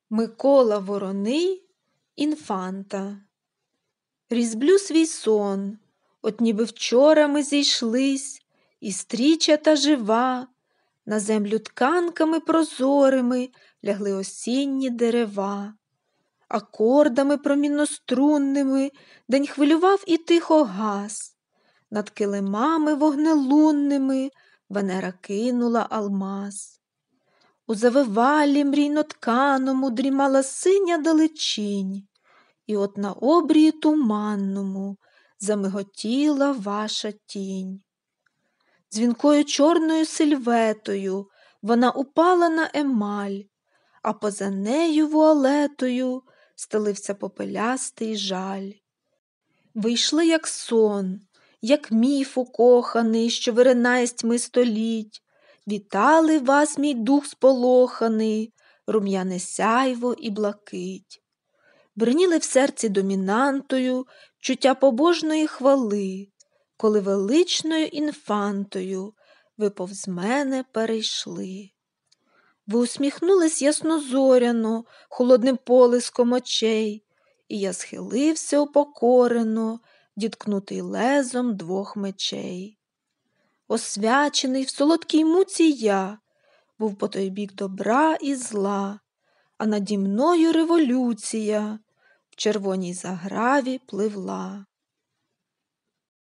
Микола Вороний інфанта. Різблю свій сон, от ніби вчора ми зійшлись, і стрічата жива, на землю тканками прозорими лягли осінні дерева. Акордами проміннострунними день хвилював і тихо гас. Над килимами вогнелунними Венера кинула алмаз. У завивалі мрійно-тканому дрімала синя далечінь, і от на обрії туманному замиготіла ваша тінь. Дзвінкою чорною сильветою вона упала на емаль, а поза нею вуалетою стелився попелястий жаль. Ви йшли, як сон, як міф укоханий, що виринає з тьми століть. Вітали вас, мій дух сполоханий, рум'яне сяйво і блакить. Бриніли в серці домінантою чуття побожної хвали, коли величною інфантою ви повз мене перейшли. Ви усміхнулись яснозоряно, холодним полиском очей, і я схилився упокорено, діткнутий лезом двох мечей. Освячений в солодкій муці я був по той бік добра і зла, а наді мною революція в червоній заграві пливла.